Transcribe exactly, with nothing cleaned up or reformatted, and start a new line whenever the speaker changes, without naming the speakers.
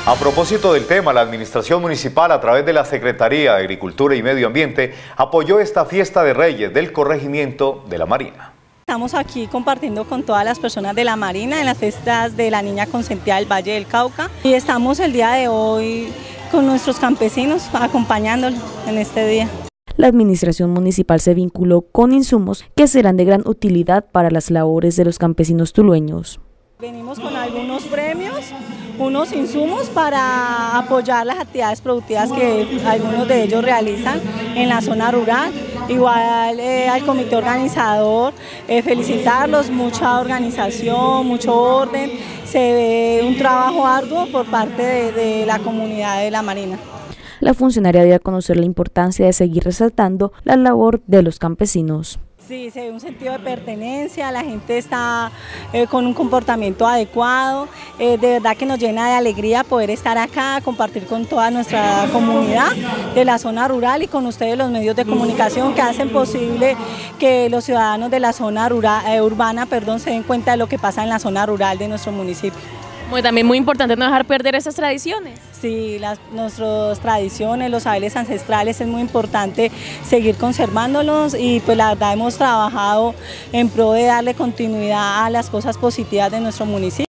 A propósito del tema, la Administración Municipal, a través de la Secretaría de Agricultura y Medio Ambiente, apoyó esta fiesta de Reyes del corregimiento de La Marina.
Estamos aquí compartiendo con todas las personas de La Marina en las fiestas de la Niña Consentida del Valle del Cauca y estamos el día de hoy con nuestros campesinos acompañándolos en este día.
La administración municipal se vinculó con insumos que serán de gran utilidad para las labores de los campesinos tulueños.
Venimos con algunos premios, unos insumos para apoyar las actividades productivas que algunos de ellos realizan en la zona rural. Igual eh, al comité organizador, eh, felicitarlos, mucha organización, mucho orden, se ve un trabajo arduo por parte de, de la comunidad de La Marina.
La funcionaria dio a conocer la importancia de seguir resaltando la labor de los campesinos.
Sí, se ve un sentido de pertenencia, la gente está eh, con un comportamiento adecuado, eh, de verdad que nos llena de alegría poder estar acá, compartir con toda nuestra comunidad de la zona rural y con ustedes los medios de comunicación que hacen posible que los ciudadanos de la zona rural, eh, urbana perdón, se den cuenta de lo que pasa en la zona rural de nuestro municipio.
Muy, también muy importante no dejar perder esas tradiciones.
Sí, las, nuestras tradiciones, los saberes ancestrales, es muy importante seguir conservándolos y pues la verdad hemos trabajado en pro de darle continuidad a las cosas positivas de nuestro municipio.